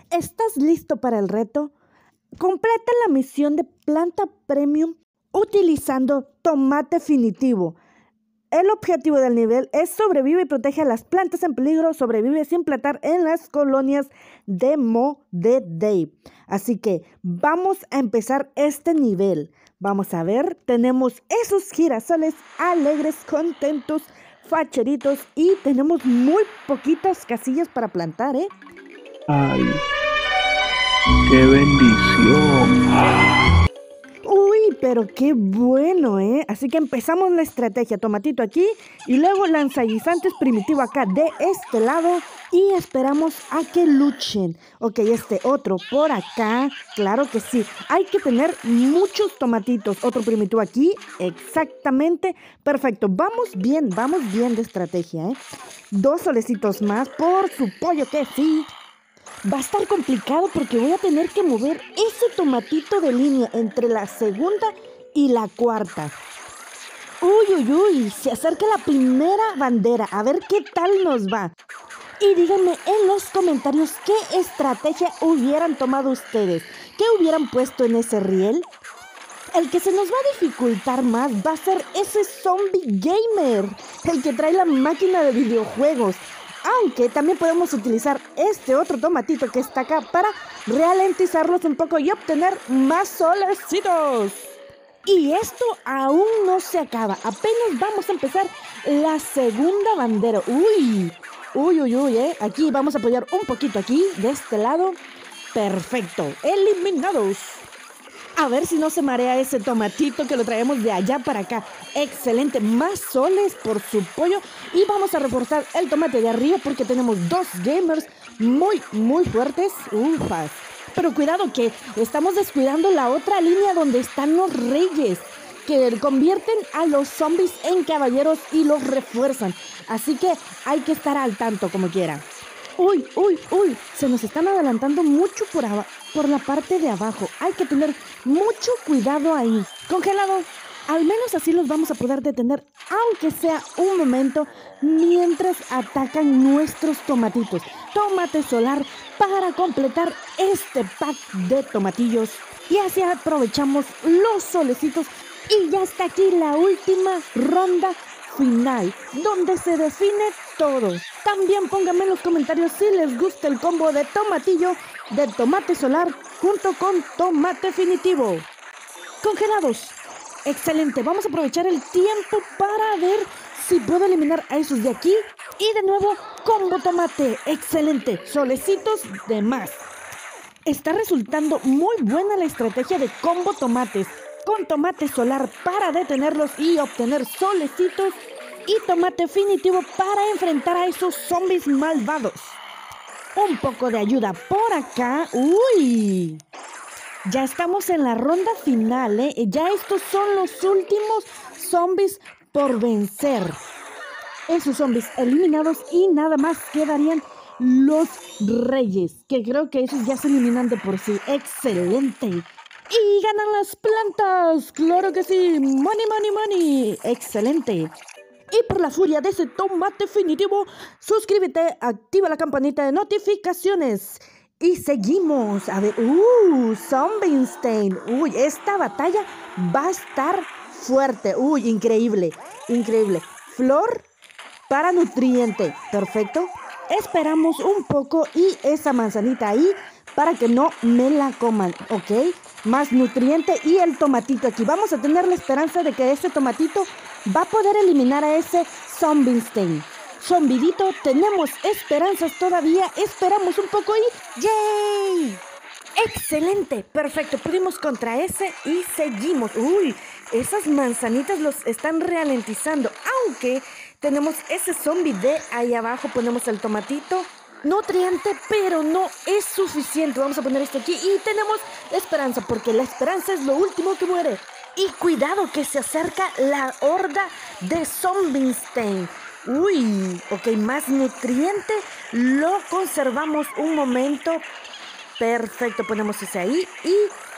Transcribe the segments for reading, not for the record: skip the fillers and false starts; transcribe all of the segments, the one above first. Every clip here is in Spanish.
¿Estás listo para el reto? Completa la misión de planta premium utilizando tomate definitivo. El objetivo del nivel es sobrevive y protege a las plantas en peligro, sobrevive sin plantar en las colonias de Mo de Day. Así que vamos a empezar este nivel. Vamos a ver, tenemos esos girasoles alegres, contentos, facheritos y tenemos muy poquitas casillas para plantar, ¡Ay! ¡Qué bendición! Uy, pero qué bueno, Así que empezamos la estrategia. Tomatito aquí y luego lanzaguisantes primitivo acá de este lado y esperamos a que luchen. Ok, este otro por acá. Claro que sí. Hay que tener muchos tomatitos. Otro primitivo aquí. Exactamente. Perfecto. Vamos bien de estrategia, 2 solecitos más por su pollo que sí. Va a estar complicado porque voy a tener que mover ese tomatito de línea entre la segunda y la cuarta. Uy, se acerca la primera bandera. A ver qué tal nos va. Y díganme en los comentarios qué estrategia hubieran tomado ustedes. ¿Qué hubieran puesto en ese riel? El que se nos va a dificultar más va a ser ese zombie gamer, el que trae la máquina de videojuegos. Aunque también podemos utilizar este otro tomatito que está acá para ralentizarlos un poco y obtener más solecitos. Y esto aún no se acaba. Apenas vamos a empezar la segunda bandera. Uy, Aquí vamos a apoyar un poquito aquí, de este lado. Perfecto. Eliminados. A ver si no se marea ese tomatito que lo traemos de allá para acá. Excelente, más soles por su pollo. Y vamos a reforzar el tomate de arriba porque tenemos 2 gamers muy fuertes. Ufas. Pero cuidado que estamos descuidando la otra línea donde están los reyes, que convierten a los zombies en caballeros y los refuerzan. Así que hay que estar al tanto como quiera. Uy, se nos están adelantando mucho por la parte de abajo. Hay que tener mucho cuidado ahí. Congelado. Al menos así los vamos a poder detener, aunque sea un momento, mientras atacan nuestros tomatitos. Tomate solar para completar este pack de tomatillos. Y así aprovechamos los solecitos. Y ya está aquí la última ronda final, donde se define todo. También pónganme en los comentarios si les gusta el combo de tomatillo de tomate solar junto con tomate definitivo. Congelados. Excelente, vamos a aprovechar el tiempo para ver si puedo eliminar a esos de aquí. Y de nuevo, combo tomate. Excelente, solecitos de más. Está resultando muy buena la estrategia de combo tomates, con tomate solar para detenerlos y obtener solecitos, y tomate definitivo para enfrentar a esos zombies malvados. Un poco de ayuda por acá. Uy, ya estamos en la ronda final, Ya estos son los últimos zombies por vencer. Esos zombies eliminados y nada más quedarían los reyes, que creo que esos ya se eliminan de por sí. Excelente. Y ganan las plantas. Claro que sí. Money. Excelente. Y por la furia de ese tomate definitivo, suscríbete, activa la campanita de notificaciones. Y seguimos. A ver, Zombinstein. Uy, esta batalla va a estar fuerte. Uy, increíble. Flor para nutriente. Perfecto. Esperamos un poco y esa manzanita ahí para que no me la coman, ¿ok? Más nutriente y el tomatito aquí. Vamos a tener la esperanza de que ese tomatito va a poder eliminar a ese Zombinstein. Zombidito, tenemos esperanzas todavía. Esperamos un poco y ¡yay! ¡Excelente! Perfecto, pudimos contra ese y seguimos. Uy, esas manzanitas los están ralentizando. Aunque tenemos ese zombie de ahí abajo, ponemos el tomatito. Nutriente, pero no es suficiente. Vamos a poner esto aquí y tenemos esperanza, porque la esperanza es lo último que muere. Y cuidado que se acerca la horda de Zombinstein. Uy, ok, más nutriente. Lo conservamos un momento. Perfecto, ponemos ese ahí y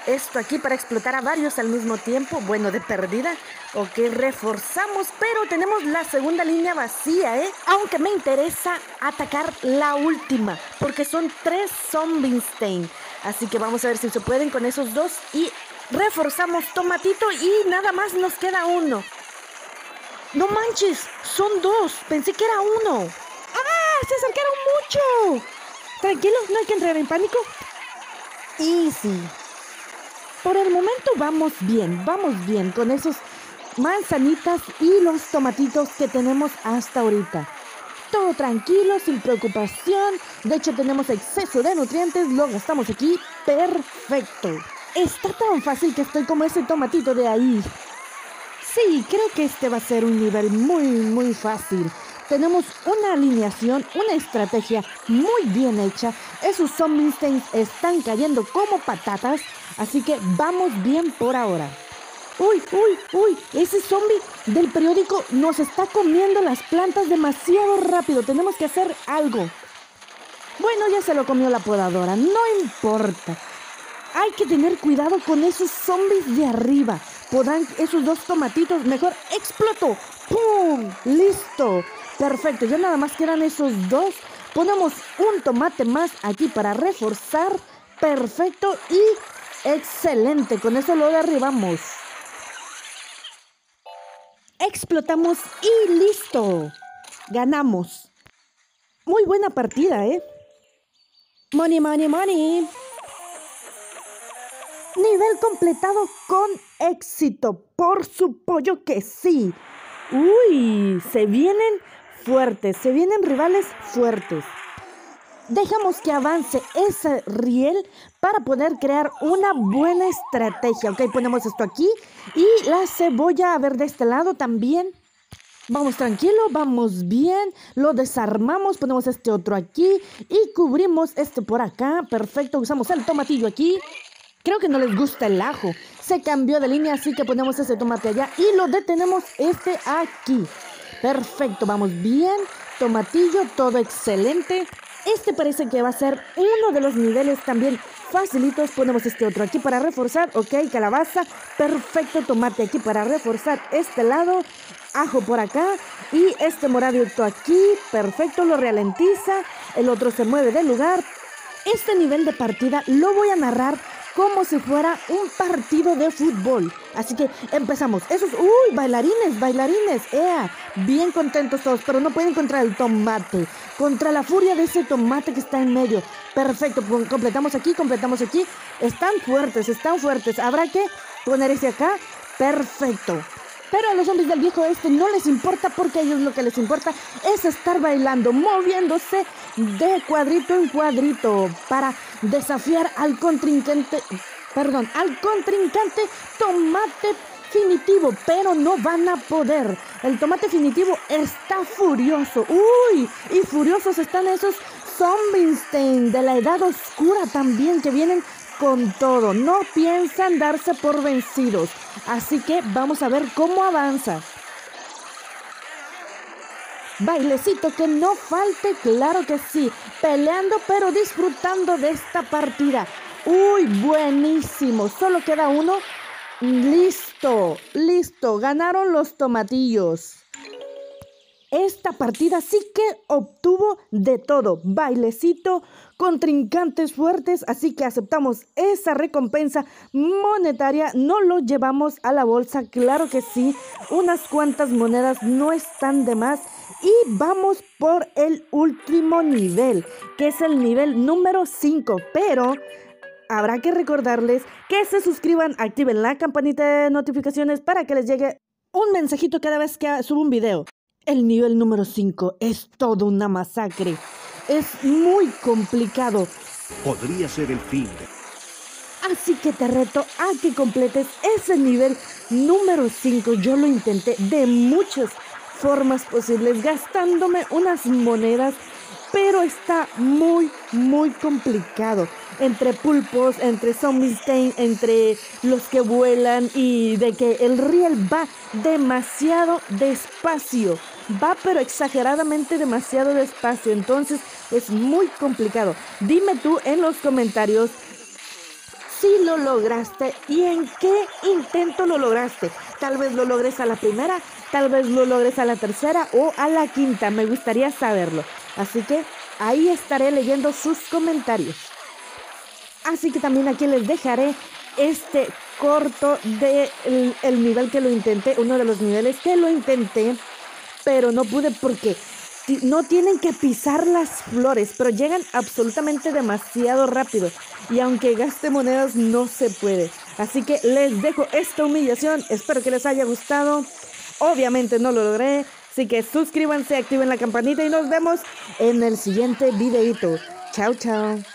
esto aquí para explotar a varios al mismo tiempo. Bueno, de perdida. Ok, reforzamos, pero tenemos la segunda línea vacía, aunque me interesa atacar la última, porque son 3 Zombinstein. Así que vamos a ver si se pueden con esos 2 y reforzamos tomatito y nada más nos queda uno. No manches, son 2, pensé que era uno. ¡Ah! ¡Se acercaron mucho! Tranquilos, no hay que entrar en pánico. Easy. Por el momento vamos bien con esos manzanitas y los tomatitos que tenemos hasta ahorita. Todo tranquilo, sin preocupación. De hecho tenemos exceso de nutrientes, lo gastamos aquí. Perfecto. Está tan fácil que estoy como ese tomatito de ahí. Sí, creo que este va a ser un nivel muy fácil. Tenemos una alineación, una estrategia muy bien hecha. Esos Zombinsteins están cayendo como patatas, así que vamos bien por ahora. ¡Uy! Ese zombie del periódico nos está comiendo las plantas demasiado rápido. Tenemos que hacer algo. Bueno, ya se lo comió la podadora, no importa. Hay que tener cuidado con esos zombies de arriba. Podrán esos 2 tomatitos, mejor explotó. ¡Pum! ¡Listo! Perfecto, ya nada más quedan esos 2. Ponemos un tomate más aquí para reforzar. Perfecto y excelente. Con eso lo derribamos. Explotamos y listo. Ganamos. Muy buena partida, Money. Nivel completado con éxito. Por su pollo que sí. Uy, se vienen fuertes, se vienen rivales fuertes. Dejamos que avance ese riel para poder crear una buena estrategia. Ok, ponemos esto aquí y la cebolla, a ver, de este lado también. Vamos tranquilo, vamos bien, lo desarmamos, ponemos este otro aquí y cubrimos este por acá. Perfecto, usamos el tomatillo aquí. Creo que no les gusta el ajo. Se cambió de línea, así que ponemos ese tomate allá y lo detenemos este aquí. Perfecto, vamos bien. Tomatillo, todo excelente. Este parece que va a ser uno de los niveles también facilitos. Ponemos este otro aquí para reforzar. Ok, calabaza. Perfecto, tomate aquí para reforzar este lado. Ajo por acá. Y este moradito aquí. Perfecto, lo ralentiza. El otro se mueve del lugar. Este nivel de partida lo voy a narrar como si fuera un partido de fútbol. Así que empezamos. Esos, bailarines, bien contentos todos, pero no pueden contra el tomate, contra la furia de ese tomate que está en medio. Perfecto, completamos aquí. Están fuertes, habrá que poner ese acá. Perfecto. Pero a los zombies del viejo oeste no les importa, porque a ellos lo que les importa es estar bailando, moviéndose de cuadrito en cuadrito para desafiar al contrincante tomate finitivo, pero no van a poder. El tomate finitivo está furioso. ¡Uy! Y furiosos están esos Zombinstein de la edad oscura también, que vienen con todo. No piensan darse por vencidos. Así que vamos a ver cómo avanza. Bailecito que no falte, claro que sí. Peleando pero disfrutando de esta partida. ¡Uy! Buenísimo. Solo queda uno. Listo. Ganaron los tomatillos. Esta partida sí que obtuvo de todo. Bailecito, contrincantes fuertes, así que aceptamos esa recompensa monetaria. No lo llevamos a la bolsa, claro que sí. Unas cuantas monedas no están de más. Y vamos por el último nivel, que es el nivel número 5. Pero habrá que recordarles que se suscriban, activen la campanita de notificaciones para que les llegue un mensajito cada vez que subo un video. El nivel número 5 es toda una masacre. Es muy complicado. Podría ser el fin. Así que te reto a que completes ese nivel número 5. Yo lo intenté de muchas formas posibles, gastándome unas monedas, pero está muy complicado. Entre pulpos, entre Zombinstein, entre los que vuelan y de que el riel va demasiado despacio. Va pero exageradamente demasiado despacio, entonces es muy complicado. Dime tú en los comentarios si lo lograste y en qué intento lo lograste. Tal vez lo logres a la primera, tal vez lo logres a la tercera o a la quinta. Me gustaría saberlo. Así que ahí estaré leyendo sus comentarios. Así que también aquí les dejaré este corto de el nivel que lo intenté, uno de los niveles que lo intenté, pero no pude porque no tienen que pisar las flores, pero llegan absolutamente demasiado rápido y aunque gaste monedas no se puede. Así que les dejo esta humillación, espero que les haya gustado. Obviamente no lo logré, así que suscríbanse, activen la campanita y nos vemos en el siguiente videito. Chao, chao.